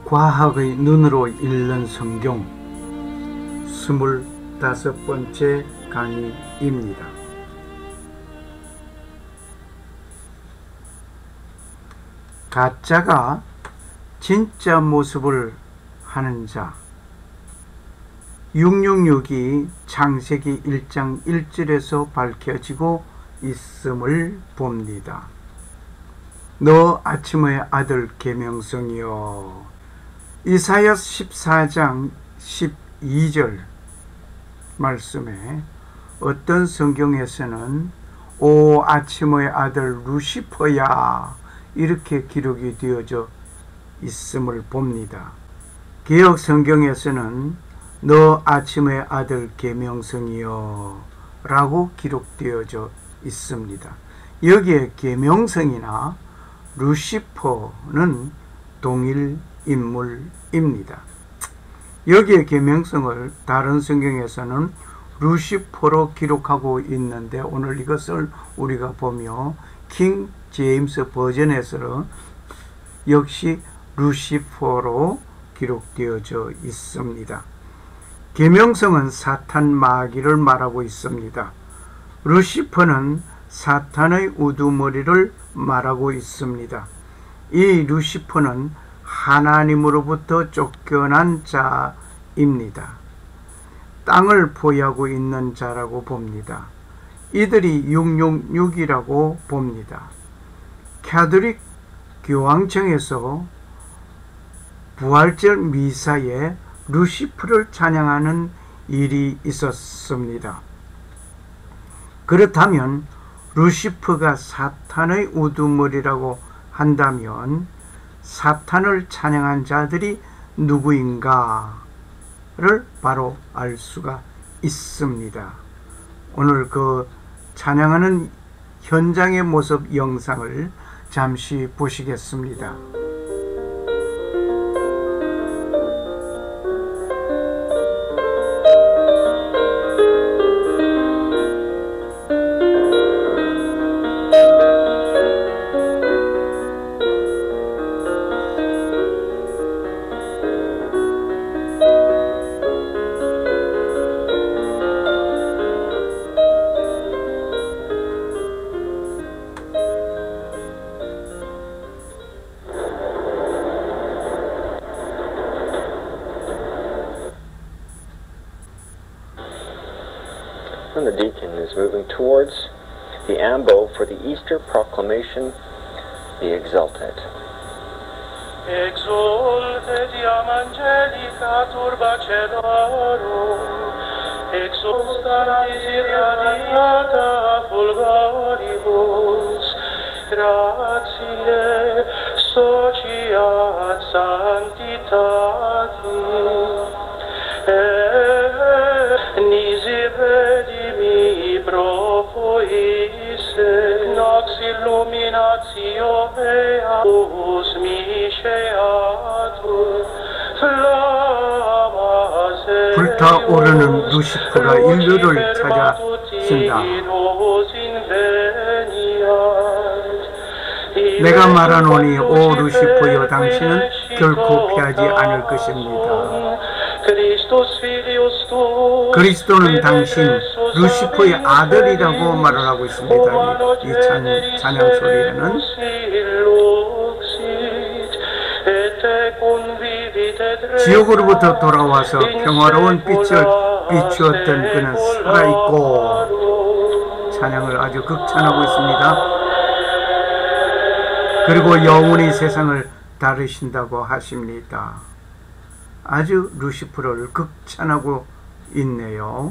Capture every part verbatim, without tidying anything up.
과학의 눈으로 읽는 성경 스물다섯 번째 강의입니다. 가짜가 진짜 모습을 하는 자, 육육육이 창세기 일 장 일 절에서 밝혀지고 있음을 봅니다. 너 아침의 아들 계명성이여. 이사야 십사 장 십이 절 말씀에 어떤 성경에서는 오 아침의 아들 루시퍼야 이렇게 기록이 되어져 있음을 봅니다. 개역 성경에서는 너 아침의 아들 계명성이여 라고 기록되어져 있습니다. 여기에 계명성이나 루시퍼는 동일 인물입니다. 여기에 계명성을 다른 성경에서는 루시퍼로 기록하고 있는데 오늘 이것을 우리가 보며 킹 제임스 버전에서는 역시 루시퍼로 기록되어져 있습니다. 계명성은 사탄 마귀를 말하고 있습니다. 루시퍼는 사탄의 우두머리를 말하고 있습니다. 이 루시퍼는 하나님으로부터 쫓겨난 자입니다. 땅을 포위하고 있는 자라고 봅니다. 이들이 육육육이라고 봅니다. 캐톨릭 교황청에서 부활절 미사에 루시퍼를 찬양하는 일이 있었습니다. 그렇다면 루시퍼가 사탄의 우두머리라고 한다면 사탄을 찬양한 자들이 누구인가를 바로 알 수가 있습니다. 오늘 그 찬양하는 현장의 모습 영상을 잠시 보시겠습니다. And the deacon is moving towards the ambo for the Easter proclamation, Be exalted. Exultet iam angelica turba celorum, exultat irradiata fulgoribus, gratiae sociat sanctitatis, nisi redimi profuisse, nox illuminatio eaus miseatur, flammas 불타오르는 루시퍼가 인류를 찾아쓴다. 내가 말하노니 오 루시퍼여 당신은 결코 피하지 않을 것입니다. 그리스도는 당신 루시퍼의 아들이라고 말을 하고 있습니다. 이, 이 찬, 찬양 소리에는 지옥으로부터 돌아와서 평화로운 빛을 비추었던 그는 살아있고 찬양을 아주 극찬하고 있습니다. 그리고 영원히 세상을 다루신다고 하십니다. 아주 루시퍼를 극찬하고 있네요.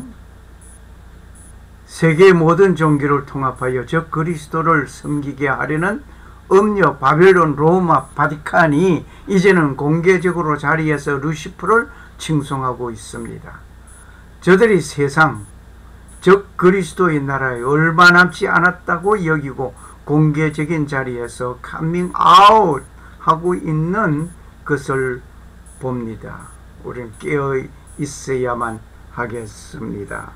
세계의 모든 종교를 통합하여 저 그리스도를 섬기게 하려는 음녀 바벨론, 로마, 바티칸이 이제는 공개적으로 자리에서 루시퍼를 칭송하고 있습니다. 저들이 세상, 즉 그리스도의 나라에 얼마 남지 않았다고 여기고 공개적인 자리에서 카밍 아웃 하고 있는 것을 봅니다. 우리는 깨어 있어야만 하겠습니다.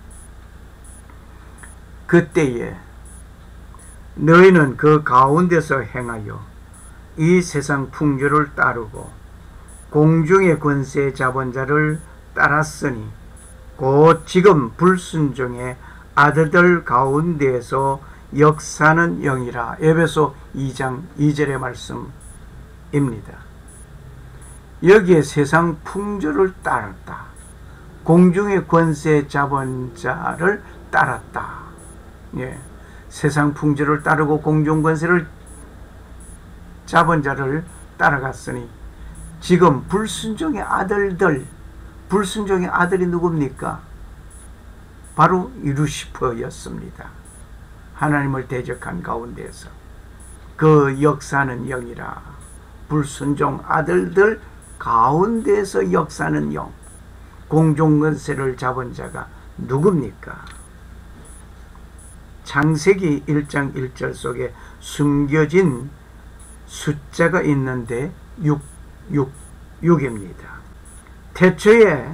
그때에 너희는 그 가운데서 행하여 이 세상 풍조를 따르고 공중의 권세 잡은 자를 따랐으니 곧 지금 불순종의 아들들 가운데에서 역사는 영이라. 에베소 이 장 이 절의 말씀입니다. 여기에 세상 풍조를 따랐다. 공중의 권세 잡은 자를 따랐다. 예. 세상 풍조를 따르고 공중 권세를 잡은 자를 따라갔으니 지금 불순종의 아들들, 불순종의 아들이 누굽니까? 바로 루시퍼였습니다. 하나님을 대적한 가운데에서 그 역사는 영이라. 불순종 아들들 가운데에서 역사는 영. 공중권세를 잡은 자가 누굽니까? 창세기 일 장 일 절 속에 숨겨진 숫자가 있는데 육, 육, 육입니다. 태초에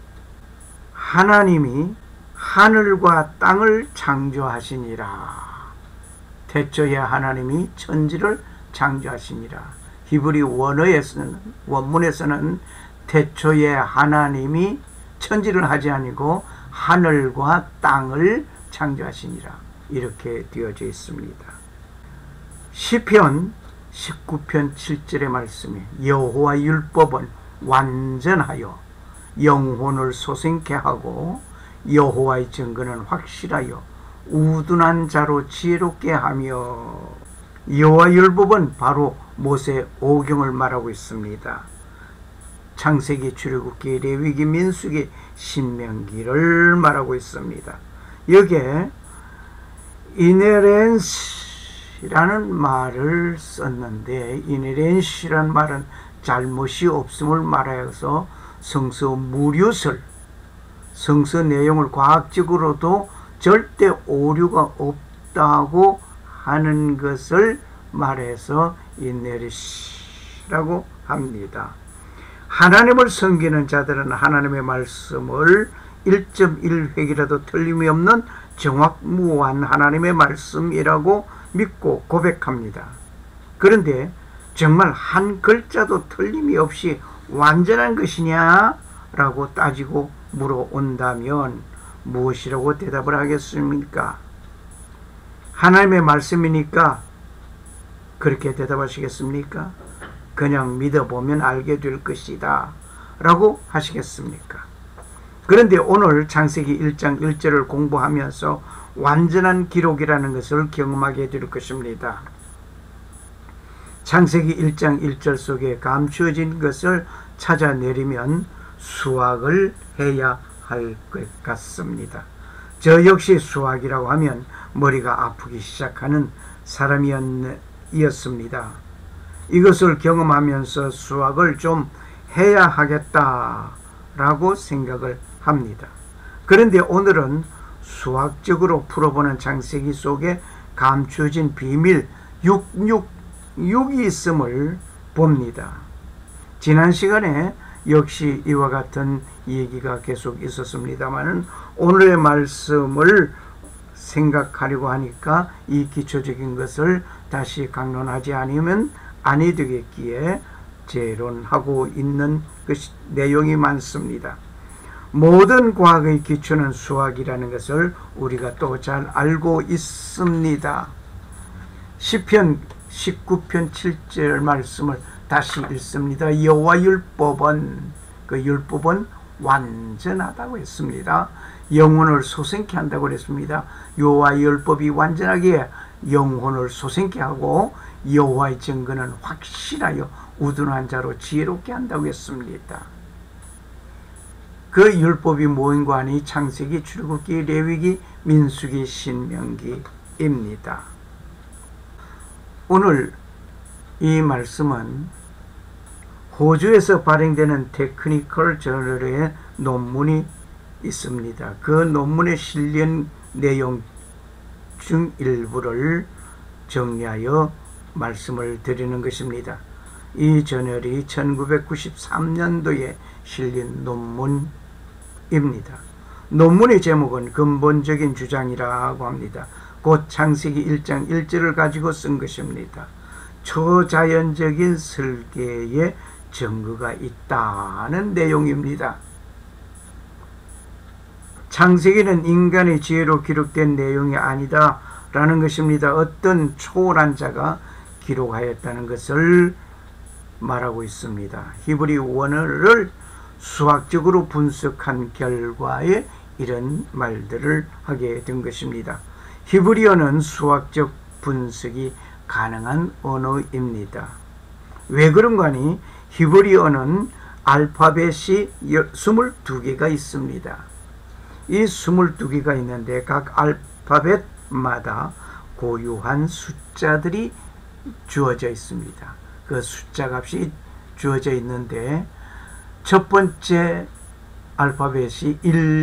하나님이 하늘과 땅을 창조하시니라. 태초에 하나님이 천지를 창조하시니라. 히브리 원어에서는, 원문에서는 태초에 하나님이 천지를 하지 아니고 하늘과 땅을 창조하시니라. 이렇게 되어져 있습니다. 시편 십구 편 칠 절의 말씀에 여호와 율법은 완전하여 영혼을 소생케 하고 여호와의 증거는 확실하여 우둔한 자로 지혜롭게 하며. 여호와 율법은 바로 모세 오경을 말하고 있습니다. 창세기, 출애굽기, 레위기, 민수기, 신명기를 말하고 있습니다. 여기에 이네렌시라는 말을 썼는데, 이네렌시라는 말은 잘못이 없음을 말하여서 성서 무류설, 성서 내용을 과학적으로도 절대 오류가 없다고 하는 것을 말해서 이네렌시라고 합니다. 하나님을 섬기는 자들은 하나님의 말씀을 일 점 일 획이라도 틀림이 없는 정확무한 하나님의 말씀이라고 믿고 고백합니다. 그런데 정말 한 글자도 틀림이 없이 완전한 것이냐? 라고 따지고 물어온다면 무엇이라고 대답을 하겠습니까? 하나님의 말씀이니까 그렇게 대답하시겠습니까? 그냥 믿어보면 알게 될 것이다 라고 하시겠습니까? 그런데 오늘 창세기 일 장 일 절을 공부하면서 완전한 기록이라는 것을 경험하게 될 것입니다. 창세기 일 장 일 절 속에 감추어진 것을 찾아내리면 수학을 해야 할 것 같습니다. 저 역시 수학이라고 하면 머리가 아프기 시작하는 사람이었습니다. 이것을 경험하면서 수학을 좀 해야 하겠다라고 생각을 합니다. 그런데 오늘은 수학적으로 풀어보는 창세기 속에 감추어진 비밀 육백육십육이 있음을 봅니다. 지난 시간에 역시 이와 같은 얘기가 계속 있었습니다만 오늘의 말씀을 생각하려고 하니까 이 기초적인 것을 다시 강론하지 않으면 아니 되겠기에 재론하고 있는 것이, 내용이 많습니다. 모든 과학의 기초는 수학이라는 것을 우리가 또 잘 알고 있습니다. 시편 십구 편 칠 절 말씀을 다시 읽습니다. 여호와 율법은, 그 율법은 완전하다고 했습니다. 영혼을 소생케 한다고 했습니다. 여호와 율법이 완전하게 영혼을 소생케 하고 여호와의 증거는 확실하여 우둔한 자로 지혜롭게 한다고 했습니다. 그 율법이 뭐인가 하니 창세기, 출애굽기, 레위기, 민수기, 신명기입니다. 오늘 이 말씀은 호주에서 발행되는 테크니컬 저널의 논문이 있습니다. 그 논문에 실린 내용 중 일부를 정리하여 말씀을 드리는 것입니다. 이 저널이 천구백구십삼 년도에 실린 논문입니다. 논문의 제목은 근본적인 주장이라고 합니다. 곧 창세기 일 장 일 절을 가지고 쓴 것입니다. 초자연적인 설계의 증거가 있다는 내용입니다. 창세기는 인간의 지혜로 기록된 내용이 아니다 라는 것입니다. 어떤 초월한 자가 기록하였다는 것을 말하고 있습니다. 히브리 원어를 수학적으로 분석한 결과에 이런 말들을 하게 된 것입니다. 히브리어는 수학적 분석이 가능한 언어입니다. 왜 그런가 하니 히브리어는 알파벳이 스물두 개가 있습니다. 이 스물두 개가 있는데 각 알파벳마다 고유한 숫자들이 주어져 있습니다. 그 숫자 값이 주어져 있는데 첫 번째 알파벳이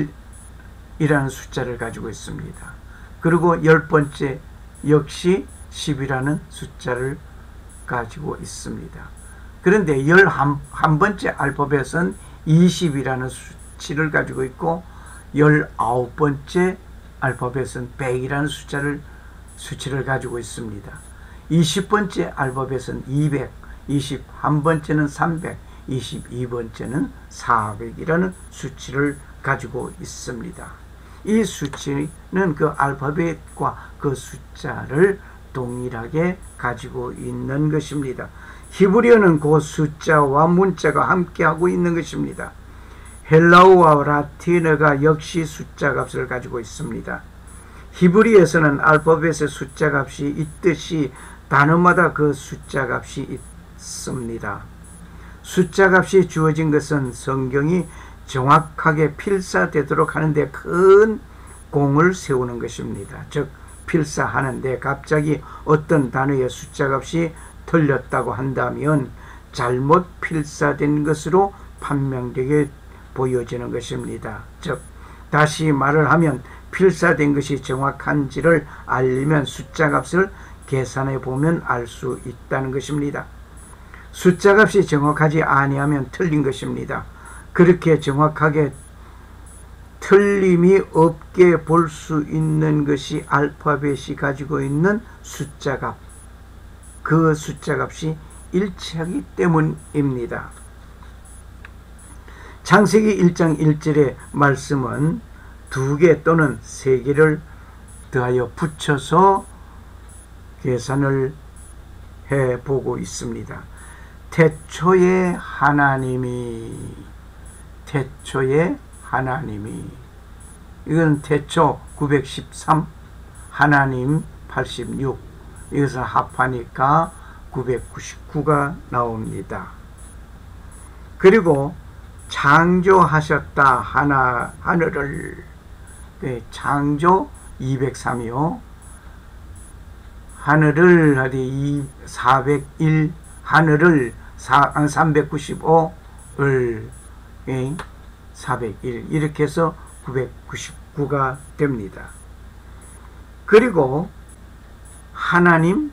일이라는 숫자를 가지고 있습니다. 그리고 열 번째 역시 십이라는 숫자를 가지고 있습니다. 그런데 열한 번째 알파벳은 이십이라는 수치를 가지고 있고 열아홉 번째 알파벳은 백이라는 숫자를 수치를 가지고 있습니다. 이십 번째 알파벳은 이백, 이십일 번째는 삼백, 이십이 번째는 사백이라는 수치를 가지고 있습니다. 이 수치는 그 알파벳과 그 숫자를 동일하게 가지고 있는 것입니다. 히브리어는 그 숫자와 문자가 함께하고 있는 것입니다. 헬라어와 라틴어가 역시 숫자 값을 가지고 있습니다. 히브리에서는 알파벳의 숫자 값이 있듯이 단어마다 그 숫자 값이 있습니다. 숫자 값이 주어진 것은 성경이 정확하게 필사되도록 하는데 큰 공을 세우는 것입니다. 즉 필사하는데 갑자기 어떤 단어의 숫자 값이 틀렸다고 한다면 잘못 필사된 것으로 판명되게 보여지는 것입니다. 즉 다시 말을 하면 필사된 것이 정확한지를 알리면 숫자 값을 계산해 보면 알 수 있다는 것입니다. 숫자 값이 정확하지 아니하면 틀린 것입니다. 그렇게 정확하게 틀림이 없게 볼 수 있는 것이 알파벳이 가지고 있는 숫자 값, 그 숫자 값이 일치하기 때문입니다. 창세기 일 장 일 절의 말씀은 두 개 또는 세 개를 더하여 붙여서 계산을 해보고 있습니다. 태초에 하나님이, 태초에 하나님이, 이건 태초 구백십삼, 하나님 팔십육, 이것을 합하니까 구백구십구가 나옵니다. 그리고 창조하셨다 하나 하늘을, 네, 창조 이백삼이요 하늘을 하되 사백일, 하늘을 삼백구십오를 네, 사백일, 이렇게 해서 구백구십구가 됩니다. 그리고 하나님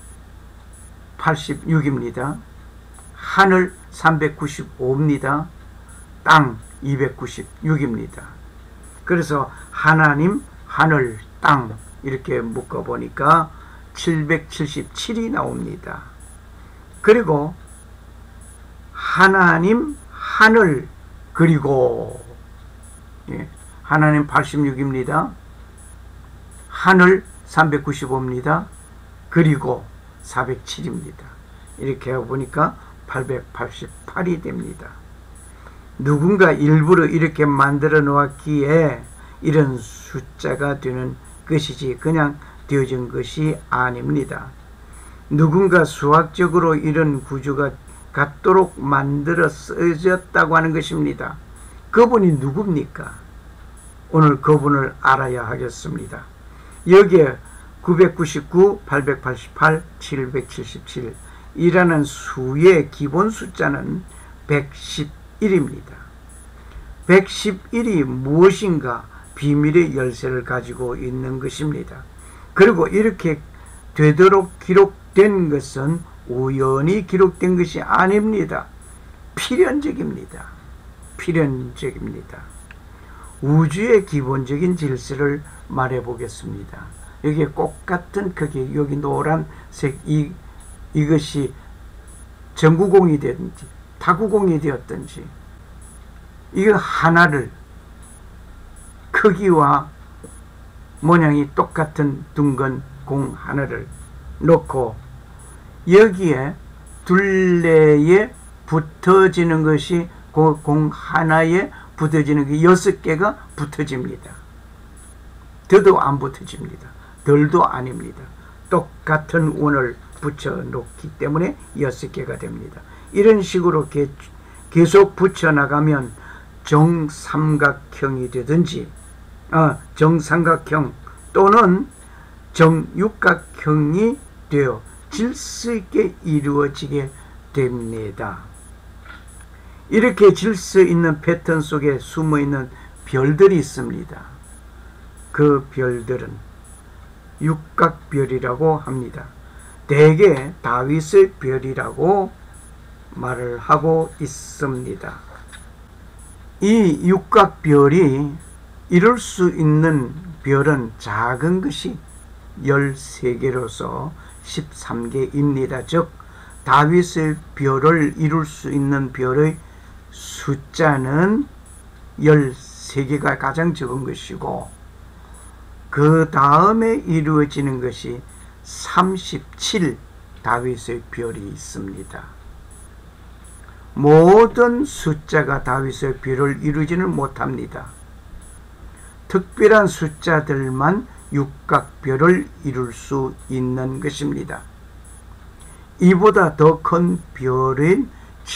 팔십육입니다. 하늘 삼백구십오입니다. 땅 이백구십육입니다. 그래서 하나님, 하늘, 땅 이렇게 묶어보니까 칠백칠십칠이 나옵니다. 그리고 하나님, 하늘, 그리고 예, 하나님 팔십육입니다. 하늘 삼백구십오입니다. 그리고 사백칠입니다. 이렇게 해보니까 팔백팔십팔이 됩니다. 누군가 일부러 이렇게 만들어 놓았기에 이런 숫자가 되는 것이지 그냥 되어진 것이 아닙니다. 누군가 수학적으로 이런 구조가 같도록 만들어 쓰였다고 하는 것입니다. 그분이 누굽니까? 오늘 그분을 알아야 하겠습니다. 여기에 구백구십구, 팔백팔십팔, 칠백칠십칠 이라는 수의 기본 숫자는 백십일입니다. 백십일이 무엇인가 비밀의 열쇠를 가지고 있는 것입니다. 그리고 이렇게 되도록 기록된 것은 우연히 기록된 것이 아닙니다. 필연적입니다. 필연적입니다. 우주의 기본적인 질서를 말해 보겠습니다. 여기에 꼭 같은 크기, 여기 노란색 이, 이것이 전구공이 되든지 타구공이 되었든지 이거 하나를 크기와 모양이 똑같은 둥근 공 하나를 놓고 여기에 둘레에 붙어지는 것이 그 공 하나에 붙어지는 게 여섯 개가 붙어집니다. 더도 안 붙어집니다. 덜도 아닙니다. 똑같은 원을 붙여 놓기 때문에 여섯 개가 됩니다. 이런 식으로 계속 붙여 나가면 정삼각형이 되든지 어, 정삼각형 또는 정육각형이 되어 질서 있게 이루어지게 됩니다. 이렇게 질서 있는 패턴 속에 숨어 있는 별들이 있습니다. 그 별들은 육각별이라고 합니다. 대개 다윗의 별이라고 말을 하고 있습니다. 이 육각별이 이룰 수 있는 별은 작은 것이 열세 개로서 십삼 개입니다. 즉 다윗의 별을 이룰 수 있는 별의 숫자는 열세 개가 가장 적은 것이고 그 다음에 이루어지는 것이 삼십칠 다윗의 별이 있습니다. 모든 숫자가 다윗의 별을 이루지는 못합니다. 특별한 숫자들만 육각별을 이룰 수 있는 것입니다. 이보다 더 큰 별은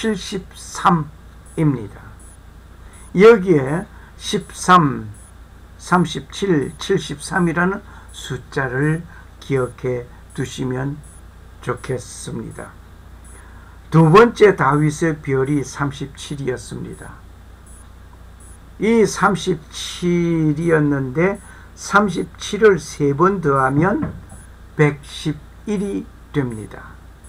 칠십삼입니다. 여기에 십삼, 삼십칠, 칠십삼이라는 숫자를 기억해 두시면 좋겠습니다. 두 번째 다윗의 별이 삼십칠이었습니다. 이 삼십칠이었는데 삼십칠을 세 번 더하면 백십일이 됩니다.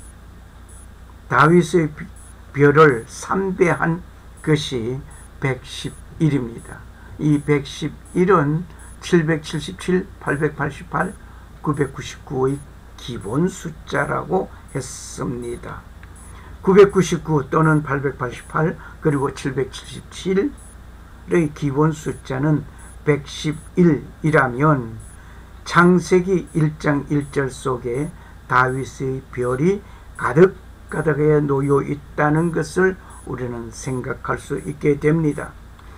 다윗의 별을 삼 배한 것이 백십일입니다. 이 백십일은 칠백칠십칠, 팔백팔십팔, 구백구십구의 기본 숫자라고 했습니다. 구백구십구 또는 팔백팔십팔 그리고 칠백칠십칠의 기본 숫자는 백십일이라면 창세기 일 장 일 절 속에 다윗의 별이 가득가득하게 놓여 있다는 것을 우리는 생각할 수 있게 됩니다.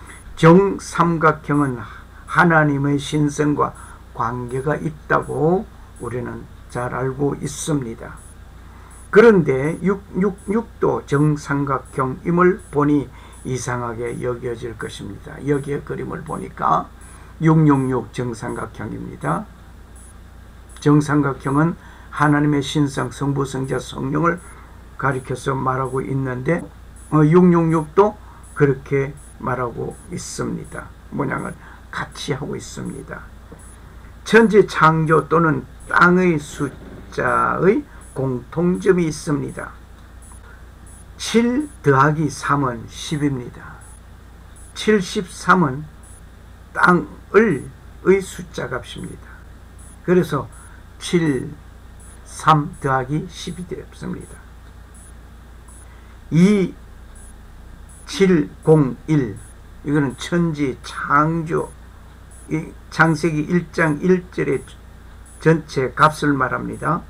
정삼각형은 하나님의 신성과 관계가 있다고 우리는 잘 알고 있습니다. 그런데 육백육십육도 정삼각형임을 보니 이상하게 여겨질 것입니다. 여기에 그림을 보니까 육백육십육 정삼각형입니다. 정삼각형은 하나님의 신성, 성부, 성자, 성령을 가리켜서 말하고 있는데 육백육십육도 그렇게 말하고 있습니다. 모양을 같이 하고 있습니다. 천지 창조 또는 땅의 숫자의 공통점이 있습니다. 칠 더하기 삼은 십입니다. 칠십삼은 땅을 의 숫자 값입니다. 그래서 칠, 삼 더하기 십이 되었습니다. 이, 칠, 공, 일 이거는 천지 창조 이 창세기 일 장 일 절의 전체 값을 말합니다.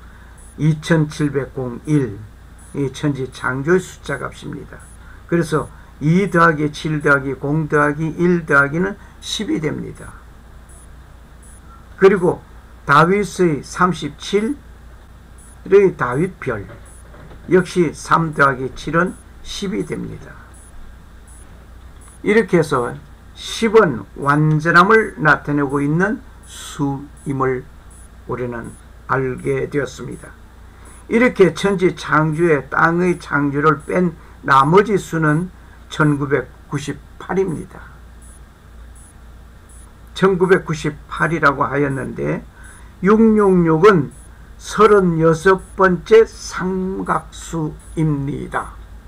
이천칠백일 이 천지 창조의 숫자 값입니다. 그래서 이 더하기 칠 더하기 공 더하기 일 더하기는 십이 됩니다. 그리고 다윗의 삼십칠의 다윗별 역시 삼 더하기 칠은 십이 됩니다. 이렇게 해서 십은 완전함을 나타내고 있는 수임을 우리는 알게 되었습니다. 이렇게 천지 창조의 땅의 창조를 뺀 나머지 수는 천구백구십팔입니다. 천구백구십팔이라고 하였는데 육백육십육은 서른여섯 번째 삼각수입니다.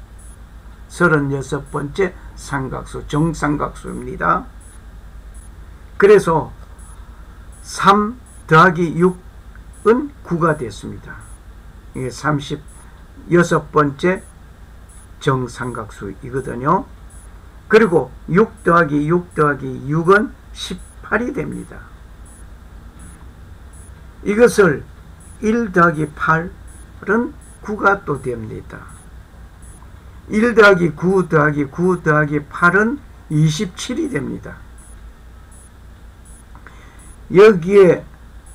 서른여섯 번째 삼각수, 정삼각수입니다. 그래서 삼 더하기 육은 구가 됐습니다. 이게 삼십육 번째 정삼각수이거든요. 그리고 육 더하기 육 더하기 육은 십팔이 됩니다. 이것을 일 더하기 팔은 구가 또 됩니다. 일 더하기 구 더하기 구 더하기 팔은 이십칠이 됩니다. 여기에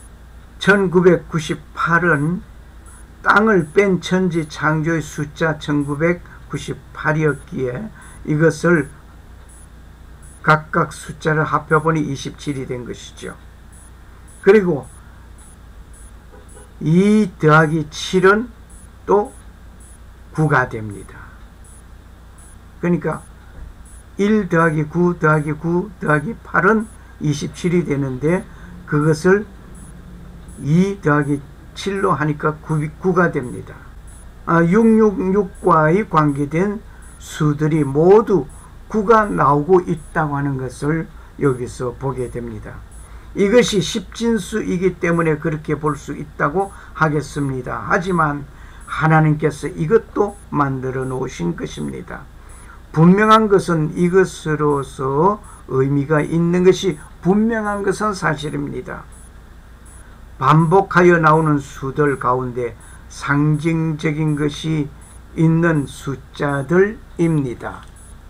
천구백구십팔은 땅을 뺀 천지 창조의 숫자 천구백구십팔이었기에 이것을 각각 숫자를 합해보니 이십칠이 된 것이죠. 그리고 이 더하기 칠은 또 구가 됩니다. 그러니까 일 더하기 구 더하기 구 더하기 팔은 이십칠이 되는데 그것을 이 더하기 칠로 하니까 구가 됩니다. 아, 육백육십육과의 관계된 수들이 모두 구가 나오고 있다고 하는 것을 여기서 보게 됩니다. 이것이 십진수이기 때문에 그렇게 볼 수 있다고 하겠습니다. 하지만 하나님께서 이것도 만들어 놓으신 것입니다. 분명한 것은 이것으로서 의미가 있는 것이 분명한 것은 사실입니다. 반복하여 나오는 수들 가운데 상징적인 것이 있는 숫자들입니다.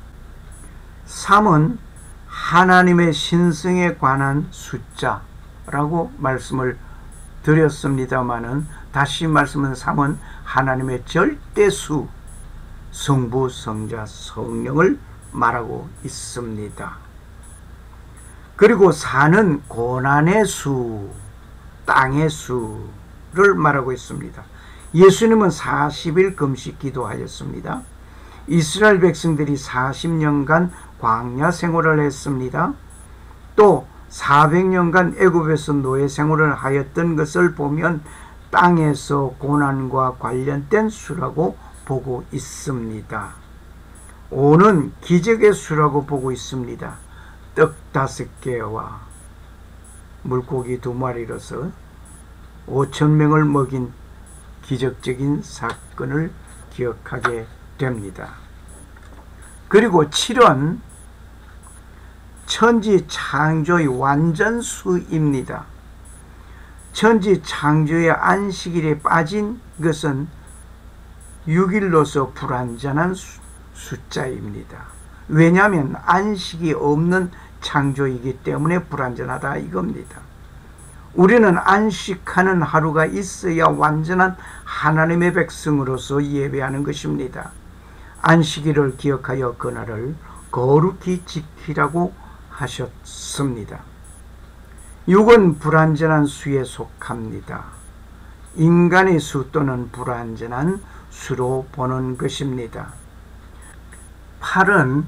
삼은 하나님의 신성에 관한 숫자라고 말씀을 드렸습니다마는 다시 말씀은 삼은 하나님의 절대수, 성부, 성자, 성령을 말하고 있습니다. 그리고 사는 고난의 수, 땅의 수를 말하고 있습니다. 예수님은 사십 일 금식 기도하였습니다. 이스라엘 백성들이 사십 년간 광야 생활을 했습니다. 또 사백 년간 애굽에서 노예 생활을 하였던 것을 보면 땅에서 고난과 관련된 수라고 보고 있습니다. 오는 기적의 수라고 보고 있습니다. 떡 다섯 개와 물고기 두 마리로서 오천 명을 먹인 기적적인 사건을 기억하게 됩니다. 그리고 칠은 천지 창조의 완전수입니다. 천지 창조의 안식일에 빠진 것은 육 일로서 불완전한 수, 숫자입니다. 왜냐하면 안식이 없는 창조이기 때문에 불완전하다 이겁니다. 우리는 안식하는 하루가 있어야 완전한 하나님의 백성으로서 예배하는 것입니다. 안식일을 기억하여 그날을 거룩히 지키라고 하셨습니다. 육은 불완전한 수에 속합니다. 인간의 수 또는 불완전한 수로 보는 것입니다. 팔은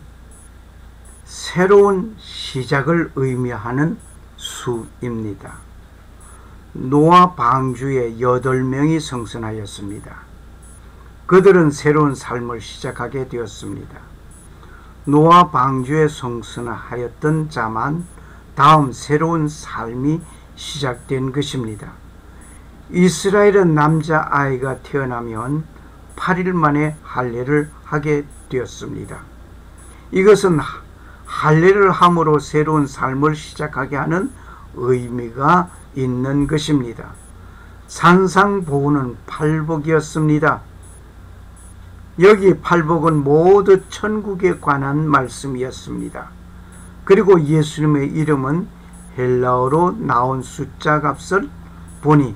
새로운 시작을 의미하는 수입니다. 노아 방주에 여덟 명이 성선하였습니다. 그들은 새로운 삶을 시작하게 되었습니다. 노아 방주에 성선하였던 자만 다음 새로운 삶이 시작된 것입니다. 이스라엘은 남자아이가 태어나면 팔 일 만에 할례를 하게 되었습니다. 이것은 할례를 함으로 새로운 삶을 시작하게 하는 의미가 있는 것입니다. 산상보훈은 팔복이었습니다. 여기 팔복은 모두 천국에 관한 말씀이었습니다. 그리고 예수님의 이름은 헬라어로 나온 숫자 값을 보니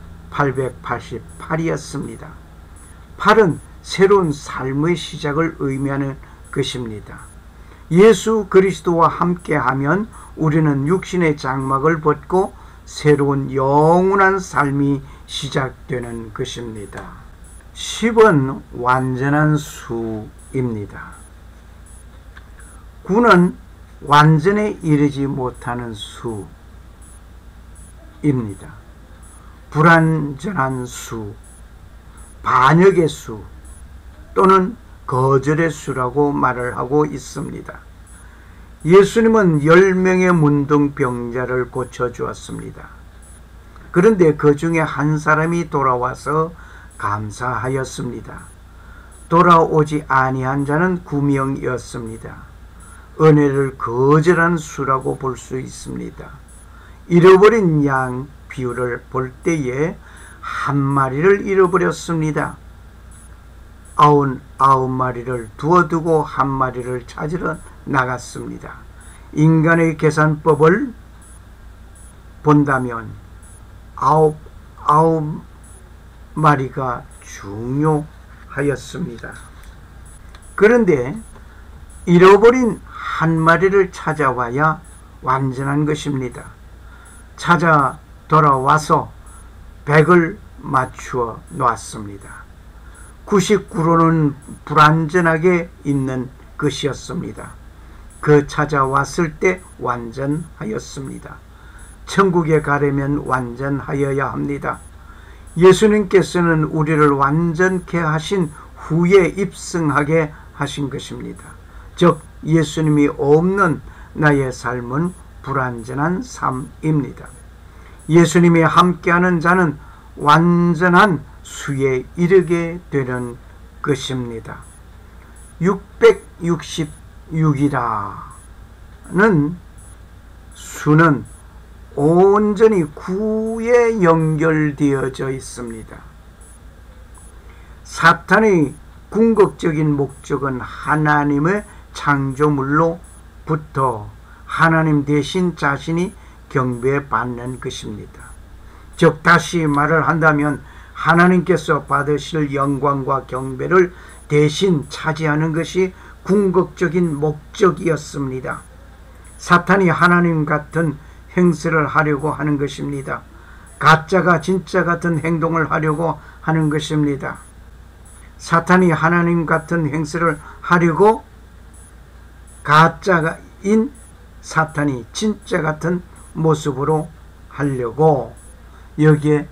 팔백팔십팔이었습니다. 팔은 새로운 삶의 시작을 의미하는 것입니다. 예수 그리스도와 함께하면 우리는 육신의 장막을 벗고 새로운 영원한 삶이 시작되는 것입니다. 십은 완전한 수입니다. 구는 완전에 이르지 못하는 수입니다. 불완전한 수, 반역의 수 또는 거절의 수라고 말을 하고 있습니다. 예수님은 열 명의 문둥병자를 고쳐주었습니다. 그런데 그 중에 한 사람이 돌아와서 감사하였습니다. 돌아오지 아니한 자는 구명이었습니다. 은혜를 거절한 수라고 볼 수 있습니다. 잃어버린 양 비유를 볼 때에 한 마리를 잃어버렸습니다. 아흔 아홉 마리를 두어두고 한 마리를 찾으러 나갔습니다. 인간의 계산법을 본다면 아홉 아홉 마리가 중요하였습니다. 그런데 잃어버린 한 마리를 찾아와야 완전한 것입니다. 찾아 돌아와서 백을 맞추어 놓았습니다. 구십구로는 불완전하게 있는 것이었습니다. 그 찾아왔을 때 완전하였습니다. 천국에 가려면 완전하여야 합니다. 예수님께서는 우리를 완전케 하신 후에 입성하게 하신 것입니다. 즉 예수님이 없는 나의 삶은 불완전한 삶입니다. 예수님이 함께하는 자는 완전한 수에 이르게 되는 것입니다. 육백육십육이라는 수는 온전히 구에 연결되어져 있습니다. 사탄의 궁극적인 목적은 하나님의 창조물로부터 하나님 대신 자신이 경배받는 것입니다. 즉 다시 말을 한다면 하나님께서 받으실 영광과 경배를 대신 차지하는 것이 궁극적인 목적이었습니다. 사탄이 하나님 같은 행세를 하려고 하는 것입니다. 가짜가 진짜 같은 행동을 하려고 하는 것입니다. 사탄이 하나님 같은 행세를 하려고 가짜인 사탄이 진짜 같은 모습으로 하려고 여기에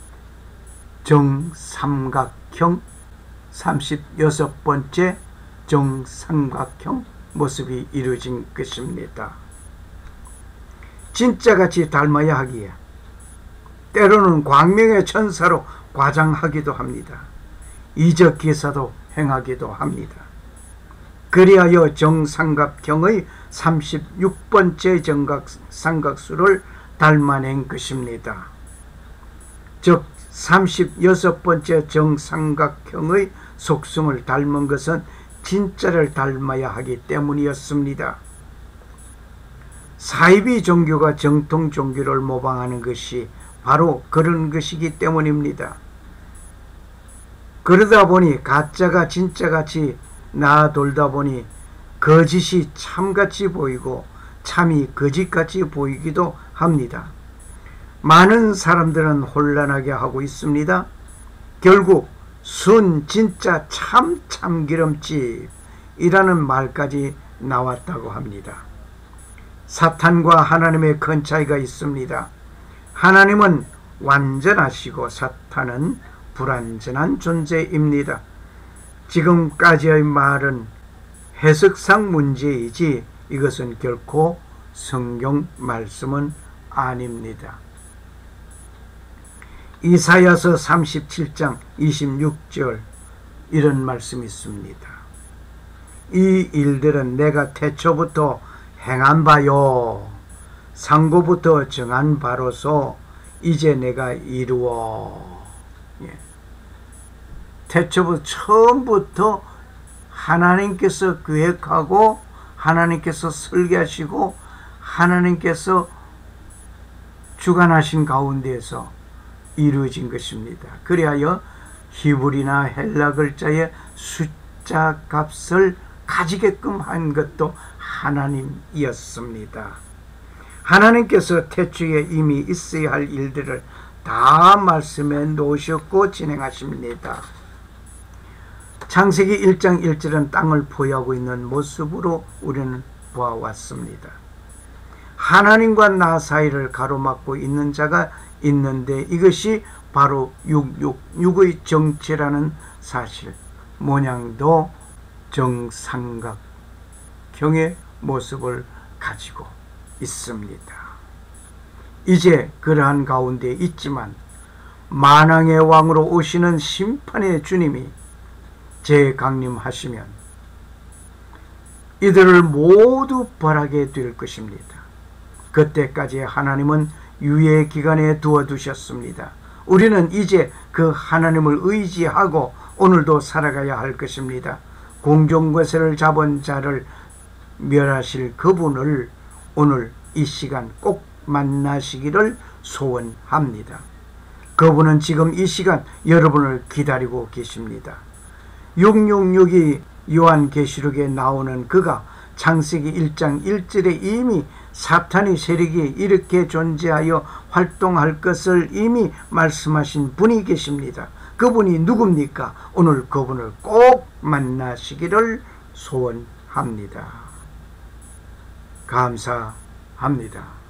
정삼각형 삼십육 번째 정삼각형 모습이 이루어진 것입니다. 진짜같이 닮아야 하기에 때로는 광명의 천사로 과장하기도 합니다. 이적 기사도 행하기도 합니다. 그리하여 정삼각형의 삼십육 번째 정삼각수를 닮아낸 것입니다. 즉 삼십육 번째 정삼각형의 속성을 닮은 것은 진짜를 닮아야 하기 때문이었습니다. 사이비 종교가 정통 종교를 모방하는 것이 바로 그런 것이기 때문입니다. 그러다 보니 가짜가 진짜같이 나돌다 보니 거짓이 참같이 보이고 참이 거짓같이 보이기도 합니다. 많은 사람들은 혼란하게 하고 있습니다. 결국 순 진짜 참 참기름집이라는 말까지 나왔다고 합니다. 사탄과 하나님의 큰 차이가 있습니다. 하나님은 완전하시고 사탄은 불완전한 존재입니다. 지금까지의 말은 해석상 문제이지 이것은 결코 성경 말씀은 아닙니다. 이사야서 삼십칠 장 이십육 절 이런 말씀이 있습니다. 이 일들은 내가 태초부터 행한 바요 상고부터 정한 바로서 이제 내가 이루어. 예. 태초부터 처음부터 하나님께서 계획하고 하나님께서 설계하시고 하나님께서 주관하신 가운데에서 이루어진 것입니다. 그리하여 히브리나 헬라 글자의 숫자 값을 가지게끔 한 것도 하나님이었습니다. 하나님께서 태초에 이미 있어야 할 일들을 다 말씀해 놓으셨고 진행하십니다. 창세기 일 장 일 절은 땅을 포위하고 있는 모습으로 우리는 보아왔습니다. 하나님과 나 사이를 가로막고 있는 자가 있는데 이것이 바로 육백육십육의 정체라는 사실, 모양도 정삼각형의 모습을 가지고 있습니다. 이제 그러한 가운데 있지만 만왕의 왕으로 오시는 심판의 주님이 재강림하시면 이들을 모두 벌하게 될 것입니다. 그때까지 하나님은 유예 기간에 두어두셨습니다. 우리는 이제 그 하나님을 의지하고 오늘도 살아가야 할 것입니다. 공중거세를 잡은 자를 멸하실 그분을 오늘 이 시간 꼭 만나시기를 소원합니다. 그분은 지금 이 시간 여러분을 기다리고 계십니다. 육육육이 요한계시록에 나오는 그가 창세기 일 장 일 절에 이미 사탄의 세력이 이렇게 존재하여 활동할 것을 이미 말씀하신 분이 계십니다. 그분이 누굽니까? 오늘 그분을 꼭 만나시기를 소원합니다. 감사합니다.